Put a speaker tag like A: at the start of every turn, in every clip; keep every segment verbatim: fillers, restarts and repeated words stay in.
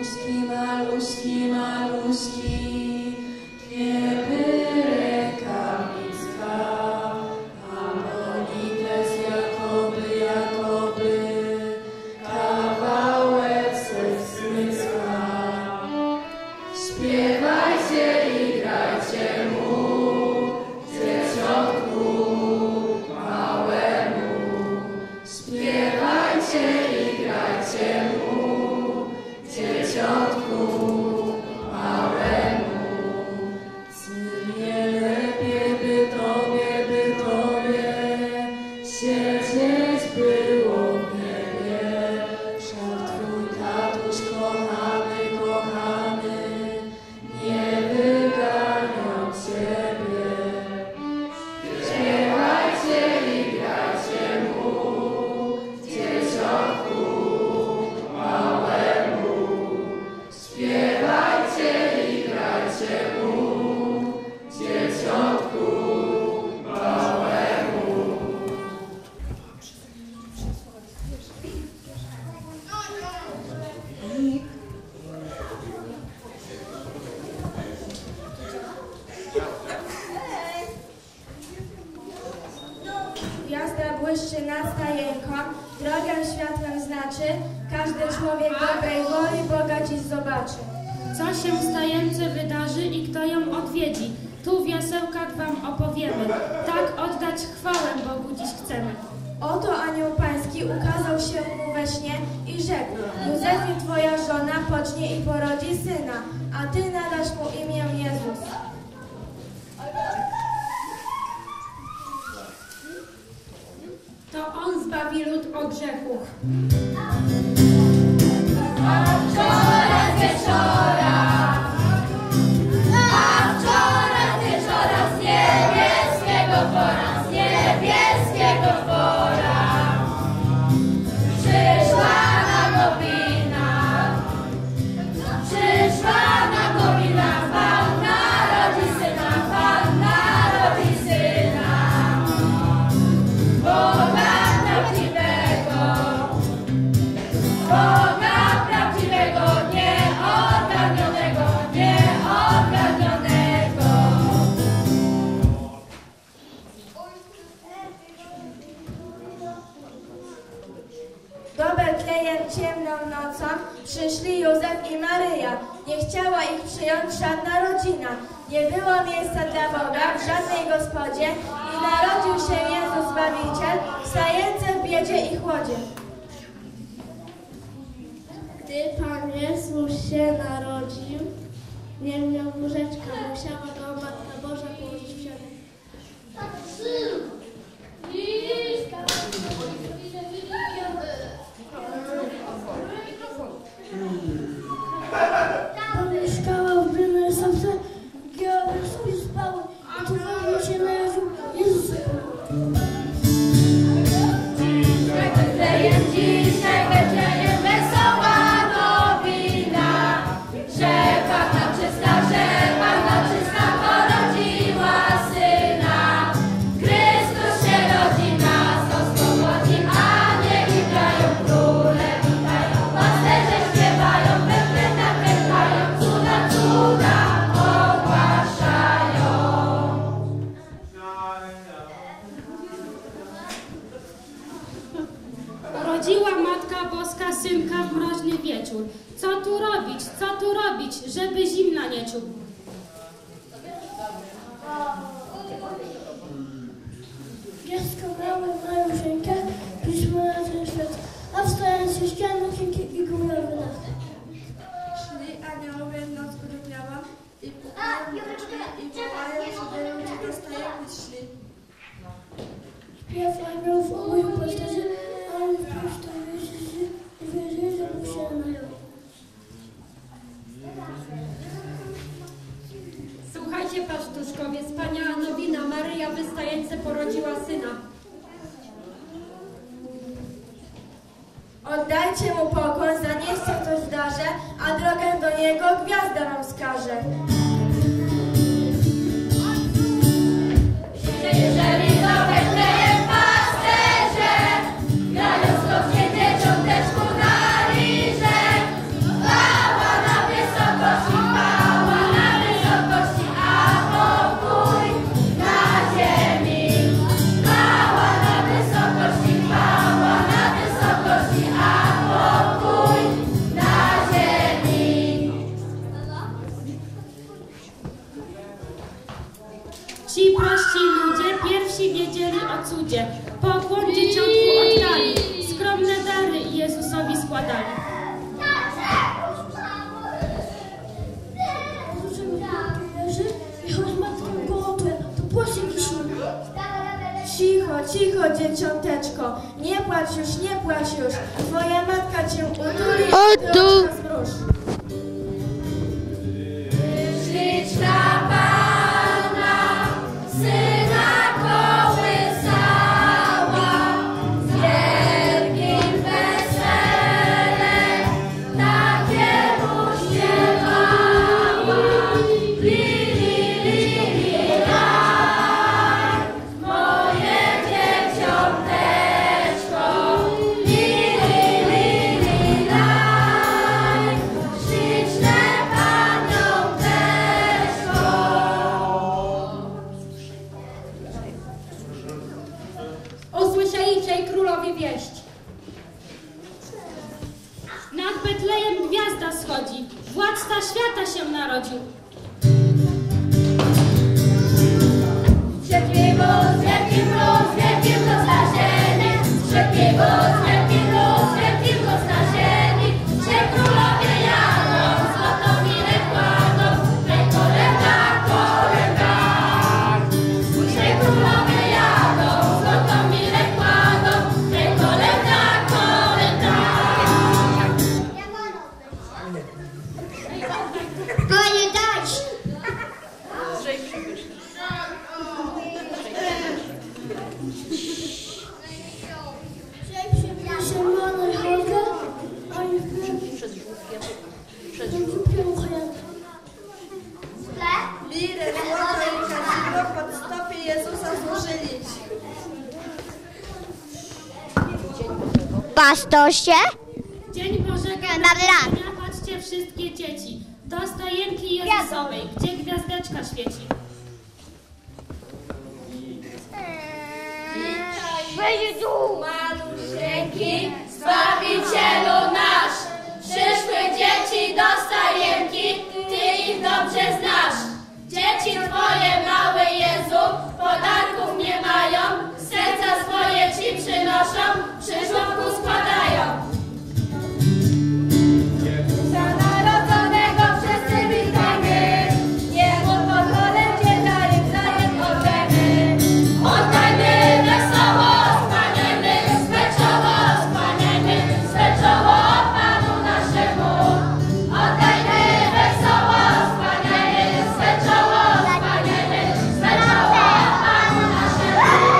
A: maluśki, maluśki, maluśki, kiedy rękawiczka, Ambonites jakoby, jakoby, kawałek serca. Śpiewajcie i grajcie mu, dzieciątku małemu. Śpiewajcie i grajcie mu, dzieciątku małemu. Synie, lepiej by tobie, by tobie siedzieć było w niebie. Wszak twój tatuś kochany, kochany, nie wyganią ciebie. Śpiewajcie i grajcie mu, dzieciątku małemu. Śpiewajcie i grajcie mu, dzieciątku małemu.
B: Gwiazda błyszczy nad stajenką, drogę światłem znaczy, każdy człowiek dobrej woli Boga dziś zobaczy.
C: Co się w stajence wydarzy i kto ją odwiedzi? Tu w jasełkach wam opowiemy. Tak oddać chwałę Bogu dziś chcemy.
B: Oto anioł pański ukazał się mu we śnie i rzekł: Józefie, twoja żona pocznie i porodzi syna, a ty nadasz mu imię Jezus.
C: To on zbawi lud od grzechów.
D: A wczoraj z wieczora, a wczoraj z wieczora z niebieskiego fora, z niebieskiego fora przyszła nagowina, przyszła nagowina, Pan narodzi syna, Pan narodzi syna, Boga prawdziwego, Boga prawdziwego, nieodgadnionego, nieodgadnionego.
B: Do Betlejem ciemną nocą przyszli Józef i Maryja. Nie chciała ich przyjąć żadna rodzina. Nie było miejsca dla Boga w żadnej gospodzie i narodził się Jezus Zbawiciel w stajence, w biedzie i chłodzie.
E: Gdy Pan Jezus się narodził, nie miał łóżeczka, musiała go Matka Boża położyć w ziemię. Mieszkała w Brynej Samce, giełdy sobie spały, a tu właśnie się narodził Jezus.
D: Betlejem dzisiaj, Betlejem wesoła nowina, że Panna czysta, że Panna czysta porodziła syna. Chrystus się rodzi, nas oswobodzi, anieli grają, króle witają, pasterze śpiewają, Betlejem nakręcają, cuda, cuda ogłaszają.
C: Urodziła Matka Boska synka w mroźny wieczór. Co tu robić, co tu robić, żeby zimna nie czuł?
E: Dziecko małe mają rękę, piszmy na ten świat, a wstają się ściany, księgi i gumowe nafty.
B: Szli aniołowie noc grudniową i pukają drzwi i wołają, żeby ludzie do stajemy szli.
E: Śpiew aniołów o moją postaci, ale w prosto wierzy, wierzy, że mu się naleją.
C: Słuchajcie, pasztuszkowie, wspaniała nowina, Maryja wystające porodziła syna.
B: Oddajcie mu pokłon, za niech się coś zdarzy, a drogę do niego gwiazda wam wskaże.
D: Jeżeli do Betlejem pasterze grają skocznie dzieciąteczku na liże, chwała na
B: cicho, dzieciąteczko, nie płacz już, nie płacz już, twoja matka cię utuli, a ty oczka zmruż.
D: Śliczna Panna syna kołysała, z wielkim weselem takiemu śpiewała. Li, li, li, li, laj, moje dzieciąteczko. Li, li, li, li, laj, śliczne paniąteczko.
C: Usłyszeliście królowie wieść. Nad Betlejem gwiazda schodzi, władca świata się narodził.
D: Wielki wóz, wielki wóz, wielki wóz na ziemi. Wielki wóz, wielki wóz, wielki wóz na ziemi. Gdzie królowie jadą, złotą minę kładą. Hej, kolenda, kolenda. Gdzie królowie jadą, złotą minę kładą. Hej, kolenda, kolenda.
E: Panie, dać! Przepraszam, mamy chodzę, a nie przed żółkiem. Przed żółkiem
B: Liry, złoto i kadzidło pod stopy Jezusa złożyli.
E: Pastosie?
C: Dzień Bożego Narodzenia, patrzcie wszystkie dzieci. Do stajenki Jezusowej, gdzie gwiazdeczka świeci.
D: Malusieńki, Zbawicielu nasz, przyszły dzieci do stajenki, Ty ich dobrze znasz. Dzieci Twoje, mały Jezu, podarków nie mają, serca swoje Ci przynoszą, przy żłobku składają. Za narodzonego wszyscy witamy, niech mu pod kolędzie daje wzajem oddajmy. Oddajmy wesoło, skłaniajmy, swe czoło, skłaniajmy, swe czoło Panu naszemu. Oddajmy wesoło, skłaniajmy, swe czoło, skłaniajmy, swe czoło Panu naszemu.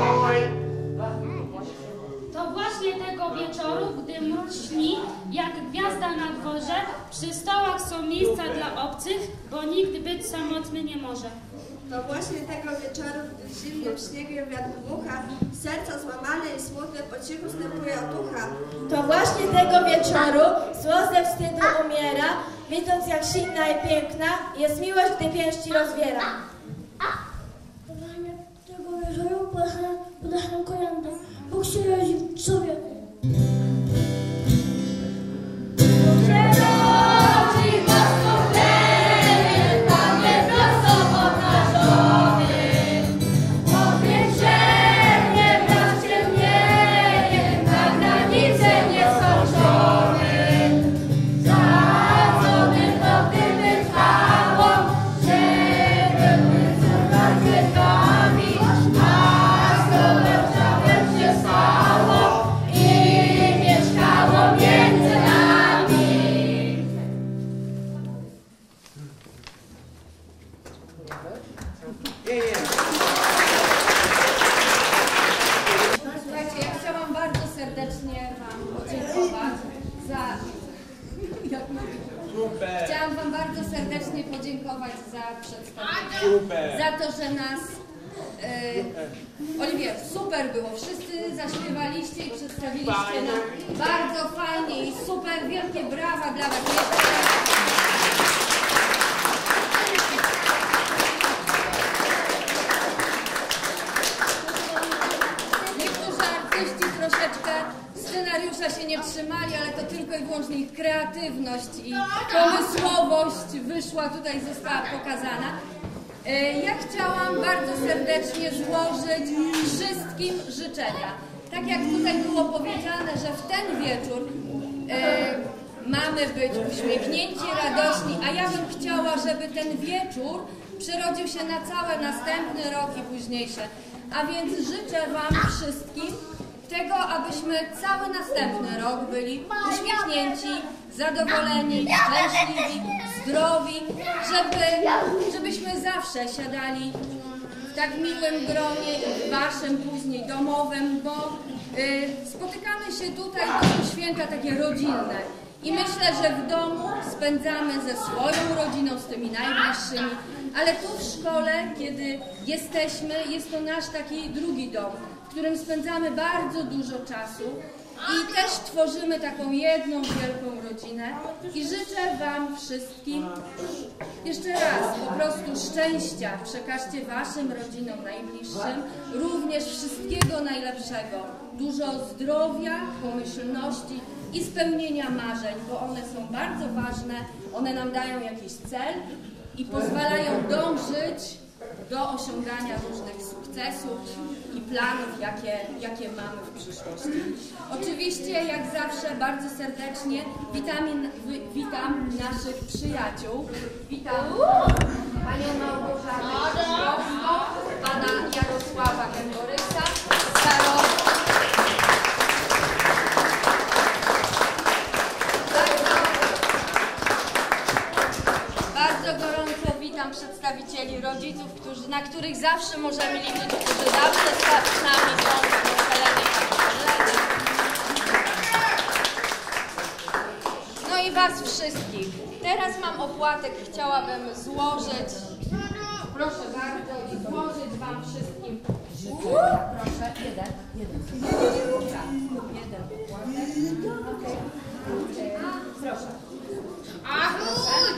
C: To właśnie tego wieczoru, gdy mróz śni, jak gwiazda na dworze, przy stołach są miejsca dla obcych, bo nikt być samotny nie może.
B: To właśnie tego wieczoru, gdy zimnym śniegiem wiatr dmucha, serca złamane i smutne po cichu stępuje otucha. To właśnie tego wieczoru zło ze wstydu umiera, widząc jak silna i piękna jest miłość, gdy pięści rozwiera.
E: Panie, tego wieczoru podacham kolędę. Bóg się rodzi w człowieku.
D: Przyrodzi Bóg chlebie, Pan jest prosto obnażony. Powiększenie wraz ciemnieje, na granice nieskończony. Zadzony to gdyby trwało, żeby wycofać wiekami, aż to pełniałem się stało i mieszkało między nami.
F: Słuchajcie, ja chciałam bardzo serdecznie Wam podziękować za... Chciałam Wam bardzo serdecznie podziękować za przedstawienie. Za to, że nas... Yy, Oliwier, super było. Wszyscy zaśpiewaliście i przedstawiliście nam bardzo fajnie i super. Wielkie brawa dla Was. Niektórzy artyści troszeczkę scenariusza się nie trzymali, ale to tylko i wyłącznie ich kreatywność i pomysłowość wyszła tutaj, została pokazana. Ja chciałam bardzo serdecznie złożyć wszystkim życzenia. Tak jak tutaj było powiedziane, że w ten wieczór e, mamy być uśmiechnięci, radośni, a ja bym chciała, żeby ten wieczór przerodził się na cały następny rok i późniejsze. A więc życzę Wam wszystkim tego, abyśmy cały następny rok byli uśmiechnięci, zadowoleni, szczęśliwi, zdrowi, żeby, żebyśmy zawsze siadali w tak miłym gronie i waszym później domowym, bo y, spotykamy się tutaj, to są święta takie rodzinne. I myślę, że w domu spędzamy ze swoją rodziną, z tymi najbliższymi, ale tu w szkole, kiedy jesteśmy, jest to nasz taki drugi dom, w którym spędzamy bardzo dużo czasu i też tworzymy taką jedną wielką rodzinę. I życzę Wam wszystkim jeszcze raz po prostu szczęścia, przekażcie Waszym rodzinom najbliższym, również wszystkiego najlepszego, dużo zdrowia, pomyślności i spełnienia marzeń, bo one są bardzo ważne, one nam dają jakiś cel i pozwalają dążyć do osiągania różnych sukcesów i planów, jakie, jakie mamy w przyszłości. Oczywiście, jak zawsze, bardzo serdecznie witam, witam naszych przyjaciół. Witam Panią Małgorzatę Krzyżowską, Pana Jarosława Kęgorysa, Starą. Bardzo gorąco witam przedstawicieli rodziców, którzy, na których zawsze możemy liczyć, którzy zawsze z nami są w Helenej. No i Was wszystkich. Teraz mam opłatek, chciałabym złożyć, proszę bardzo, i złożyć Wam wszystkim życzenia. Proszę, jeden, jeden. Tak, jeden opłatek. Okay. Proszę. Proszę.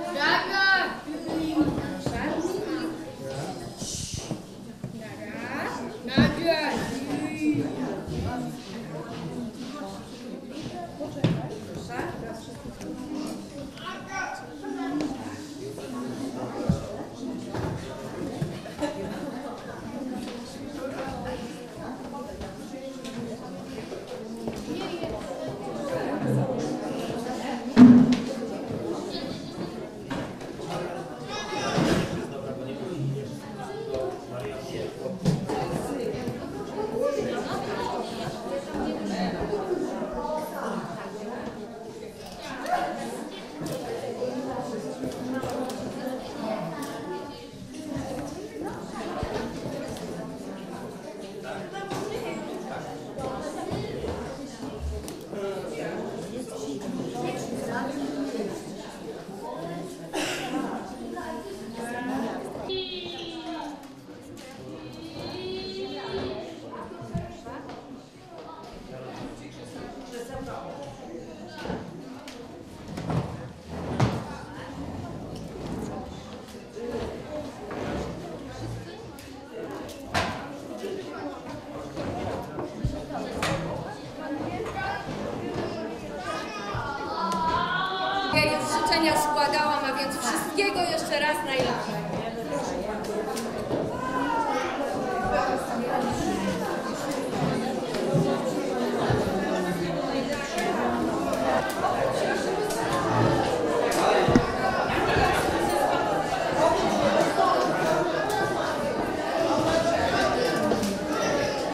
F: Ja już życzenia składałam, a więc wszystkiego jeszcze raz najlepszego.